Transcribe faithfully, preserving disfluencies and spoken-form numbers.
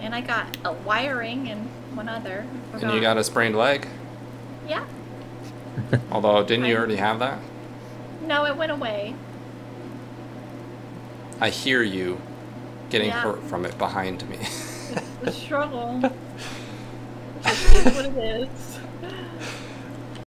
And I got a wiring and one other. And you got a sprained leg? Yeah. Although, didn't you I, already have that? No, it went away. I hear you getting yeah. hurt from it behind me. It's the struggle. It just is what it is.